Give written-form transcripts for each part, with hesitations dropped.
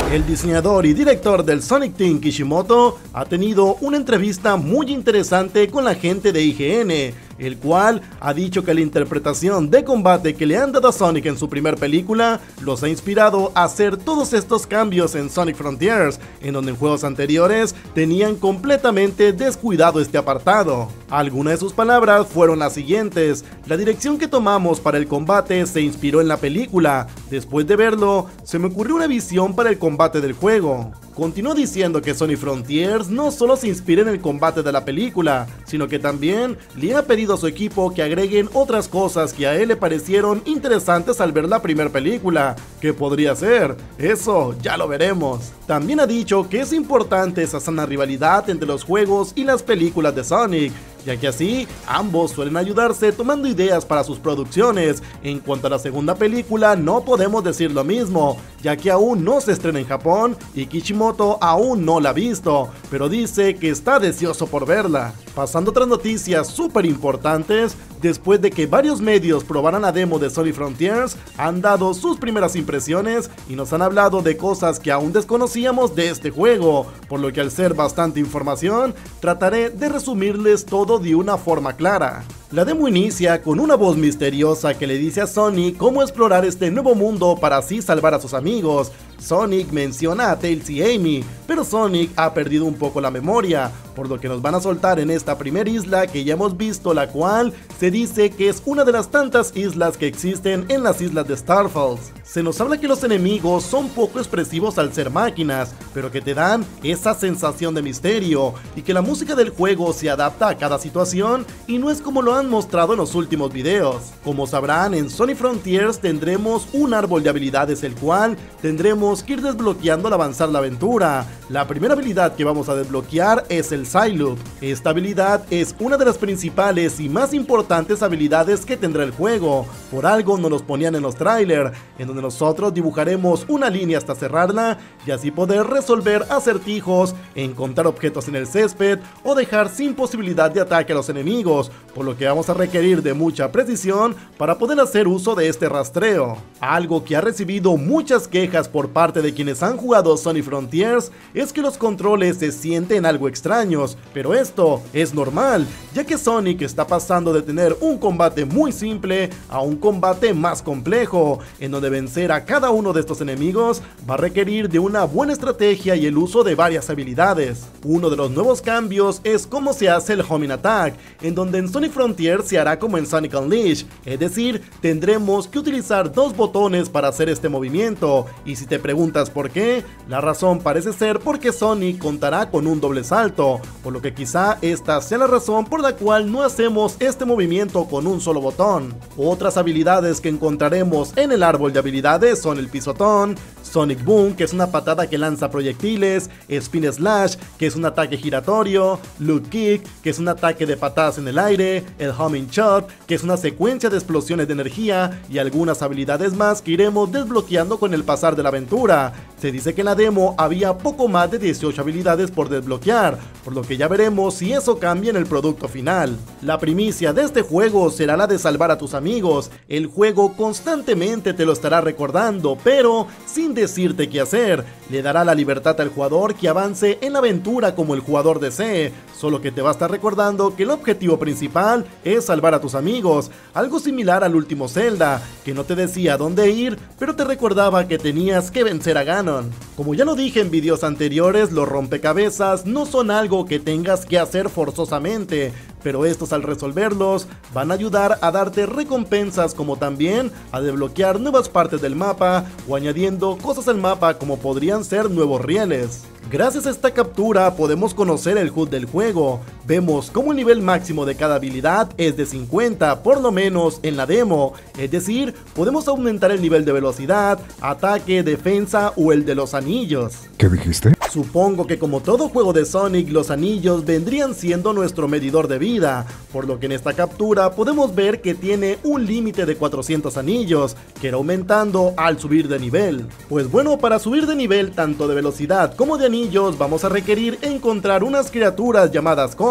El diseñador y director del Sonic Team, Kishimoto, ha tenido una entrevista muy interesante con la gente de IGN, el cual ha dicho que la interpretación de combate que le han dado a Sonic en su primer película los ha inspirado a hacer todos estos cambios en Sonic Frontiers, en donde en juegos anteriores tenían completamente descuidado este apartado. Algunas de sus palabras fueron las siguientes: la dirección que tomamos para el combate se inspiró en la película, después de verlo se me ocurrió una visión para el combate del juego. Continuó diciendo que Sonic Frontiers no solo se inspira en el combate de la película, sino que también le ha pedido a su equipo que agreguen otras cosas que a él le parecieron interesantes al ver la primera película. ¿Qué podría ser? Eso ya lo veremos. También ha dicho que es importante esa sana rivalidad entre los juegos y las películas de Sonic, ya que así ambos suelen ayudarse tomando ideas para sus producciones. En cuanto a la segunda película, no podemos decir lo mismo, ya que aún no se estrena en Japón y Kishimoto aún no la ha visto, pero dice que está deseoso por verla. Pasando a otras noticias súper importantes, después de que varios medios probaran la demo de Sonic Frontiers, han dado sus primeras impresiones y nos han hablado de cosas que aún desconocíamos de este juego, por lo que al ser bastante información, trataré de resumirles todo de una forma clara. La demo inicia con una voz misteriosa que le dice a Sonic cómo explorar este nuevo mundo para así salvar a sus amigos. Sonic menciona a Tails y Amy, pero Sonic ha perdido un poco la memoria, por lo que nos van a soltar en esta primera isla que ya hemos visto, la cual se dice que es una de las tantas islas que existen en las islas de Starfalls. Se nos habla que los enemigos son poco expresivos al ser máquinas, pero que te dan esa sensación de misterio, y que la música del juego se adapta a cada situación y no es como lo han mostrado en los últimos videos. Como sabrán, en Sonic Frontiers tendremos un árbol de habilidades, el cual tendremos que ir desbloqueando al avanzar la aventura. La primera habilidad que vamos a desbloquear es el Psyloop. Esta habilidad es una de las principales y más importantes habilidades que tendrá el juego. Por algo nos los ponían en los trailers, en donde nosotros dibujaremos una línea hasta cerrarla y así poder resolver acertijos, encontrar objetos en el césped o dejar sin posibilidad de ataque a los enemigos, por lo que vamos a requerir de mucha precisión para poder hacer uso de este rastreo. Algo que ha recibido muchas quejas por parte de quienes han jugado Sonic Frontiers es que los controles se sienten algo extraños, pero esto es normal, ya que Sonic está pasando de tener un combate muy simple a un combate más complejo, en donde vencer a cada uno de estos enemigos va a requerir de una buena estrategia y el uso de varias habilidades. Uno de los nuevos cambios es cómo se hace el Homing Attack, en donde en Sonic Frontiers se hará como en Sonic Unleashed, es decir, tendremos que utilizar dos botones para hacer este movimiento, y si te preguntas por qué, la razón parece ser porque Sonic contará con un doble salto, por lo que quizá esta sea la razón por la cual no hacemos este movimiento con un solo botón. Otras habilidades que encontraremos en el árbol de habilidades son el pisotón, Sonic Boom, que es una patada que lanza proyectiles, Spin Slash, que es un ataque giratorio, Loot Kick, que es un ataque de patadas en el aire, el Homing Shot, que es una secuencia de explosiones de energía, y algunas habilidades más que iremos desbloqueando con el pasar de la aventura. Se dice que en la demo había poco más de 18 habilidades por desbloquear, por lo que ya veremos si eso cambia en el producto final. La primicia de este juego será la de salvar a tus amigos. El juego constantemente te lo estará recordando, pero sin decirte qué hacer. Le dará la libertad al jugador que avance en la aventura como el jugador desee, solo que te va a estar recordando que el objetivo principal es salvar a tus amigos, algo similar al último Zelda, que no te decía dónde ir, pero te recordaba que tenías que vencer a Ganon. Como ya lo dije en videos anteriores, los rompecabezas no son algo que tengas que hacer forzosamente, pero estos al resolverlos van a ayudar a darte recompensas, como también a desbloquear nuevas partes del mapa o añadiendo cosas al mapa como podrían ser nuevos rieles. Gracias a esta captura podemos conocer el HUD del juego. Vemos como el nivel máximo de cada habilidad es de 50, por lo menos en la demo, es decir, podemos aumentar el nivel de velocidad, ataque, defensa o el de los anillos. ¿Qué dijiste? Supongo que como todo juego de Sonic, los anillos vendrían siendo nuestro medidor de vida, por lo que en esta captura podemos ver que tiene un límite de 400 anillos, que irá aumentando al subir de nivel. Pues bueno, para subir de nivel tanto de velocidad como de anillos vamos a requerir encontrar unas criaturas llamadas Coco,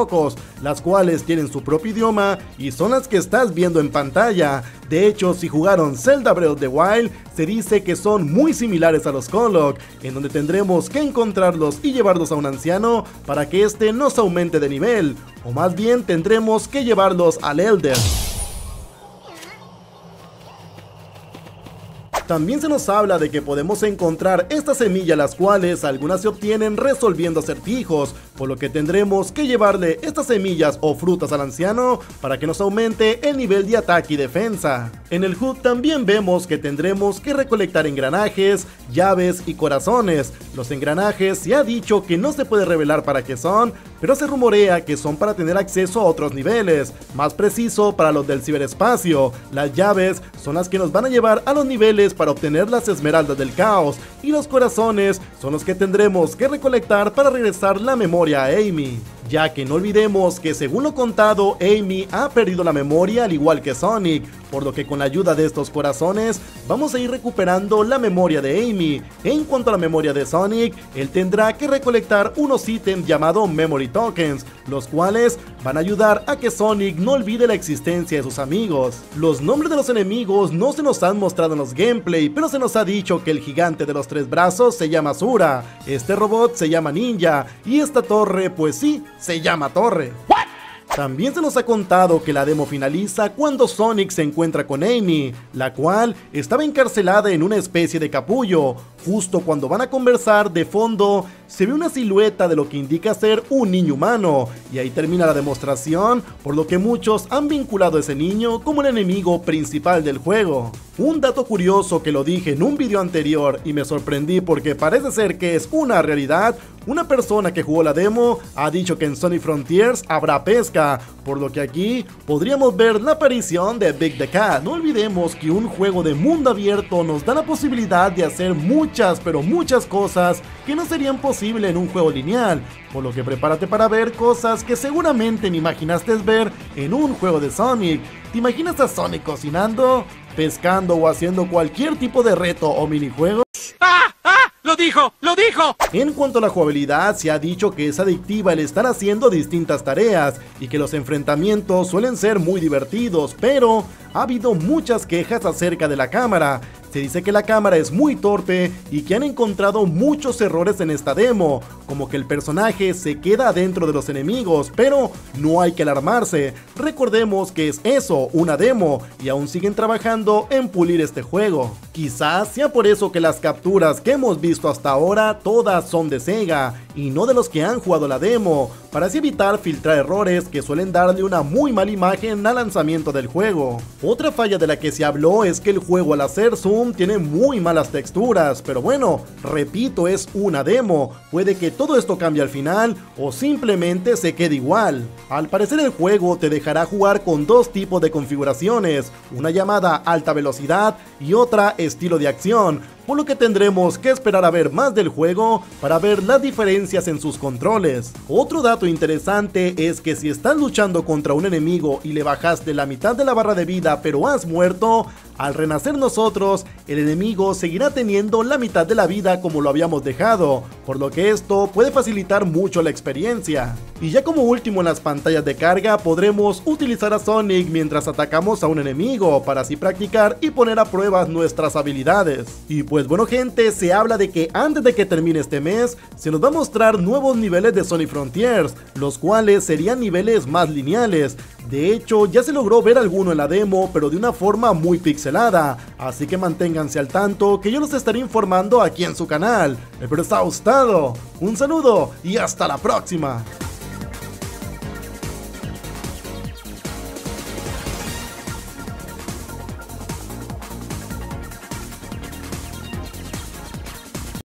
locos, las cuales tienen su propio idioma y son las que estás viendo en pantalla. De hecho, si jugaron Zelda Breath of the Wild, se dice que son muy similares a los Kolok, en donde tendremos que encontrarlos y llevarlos a un anciano para que este nos aumente de nivel, o más bien tendremos que llevarlos al Elder. También se nos habla de que podemos encontrar estas semillas, las cuales algunas se obtienen resolviendo acertijos, por lo que tendremos que llevarle estas semillas o frutas al anciano para que nos aumente el nivel de ataque y defensa. En el HUD también vemos que tendremos que recolectar engranajes, llaves y corazones. Los engranajes se ha dicho que no se puede revelar para qué son, pero se rumorea que son para tener acceso a otros niveles, más preciso para los del ciberespacio. Las llaves son las que nos van a llevar a los niveles para obtener las esmeraldas del caos, y los corazones son los que tendremos que recolectar para regresar la memoria a Amy. Ya que no olvidemos que, según lo contado, Amy ha perdido la memoria al igual que Sonic, por lo que con la ayuda de estos corazones vamos a ir recuperando la memoria de Amy. En cuanto a la memoria de Sonic, él tendrá que recolectar unos ítems llamados Memory Tokens, los cuales van a ayudar a que Sonic no olvide la existencia de sus amigos. Los nombres de los enemigos no se nos han mostrado en los gameplay, pero se nos ha dicho que el gigante de los 3 brazos se llama Zura, este robot se llama Ninja, y esta torre, pues sí, se llama Torre. También se nos ha contado que la demo finaliza cuando Sonic se encuentra con Amy, la cual estaba encarcelada en una especie de capullo. Justo cuando van a conversar, de fondo se ve una silueta de lo que indica ser un niño humano, y ahí termina la demostración, por lo que muchos han vinculado a ese niño como el enemigo principal del juego. Un dato curioso que lo dije en un video anterior y me sorprendí porque parece ser que es una realidad: una persona que jugó la demo ha dicho que en Sonic Frontiers habrá pesca, por lo que aquí podríamos ver la aparición de Big the Cat. No olvidemos que un juego de mundo abierto nos da la posibilidad de hacer muchas, pero muchas cosas que no serían posibles en un juego lineal, por lo que prepárate para ver cosas que seguramente ni imaginaste ver en un juego de Sonic. ¿Te imaginas a Sonic cocinando, pescando o haciendo cualquier tipo de reto o minijuego? ¡Ah! ¡Ah! ¡Lo dijo! ¡Lo dijo! En cuanto a la jugabilidad, se ha dicho que es adictiva el estar haciendo distintas tareas y que los enfrentamientos suelen ser muy divertidos, pero ha habido muchas quejas acerca de la cámara. Se dice que la cámara es muy torpe y que han encontrado muchos errores en esta demo, como que el personaje se queda dentro de los enemigos, pero no hay que alarmarse. Recordemos que es eso, una demo, y aún siguen trabajando en pulir este juego. Quizás sea por eso que las capturas que hemos visto hasta ahora todas son de Sega y no de los que han jugado la demo, para así evitar filtrar errores que suelen darle una muy mala imagen al lanzamiento del juego. Otra falla de la que se habló es que el juego, al hacer zoom, tiene muy malas texturas, pero bueno, repito, es una demo, puede que todo esto cambie al final o simplemente se quede igual. Al parecer el juego te dejará jugar con dos tipos de configuraciones, una llamada alta velocidad y otra estilo de acción, por lo que tendremos que esperar a ver más del juego para ver las diferencias en sus controles. Otro dato interesante es que si estás luchando contra un enemigo y le bajaste la mitad de la barra de vida pero has muerto, al renacer nosotros, el enemigo seguirá teniendo la mitad de la vida como lo habíamos dejado, por lo que esto puede facilitar mucho la experiencia. Y ya como último, en las pantallas de carga podremos utilizar a Sonic mientras atacamos a un enemigo, para así practicar y poner a prueba nuestras habilidades. Y pues bueno gente, se habla de que antes de que termine este mes, se nos va a mostrar nuevos niveles de Sonic Frontiers, los cuales serían niveles más lineales. De hecho, ya se logró ver alguno en la demo, pero de una forma muy pixelada, así que manténganse al tanto, que yo los estaré informando aquí en su canal. Espero les haya gustado, un saludo y hasta la próxima.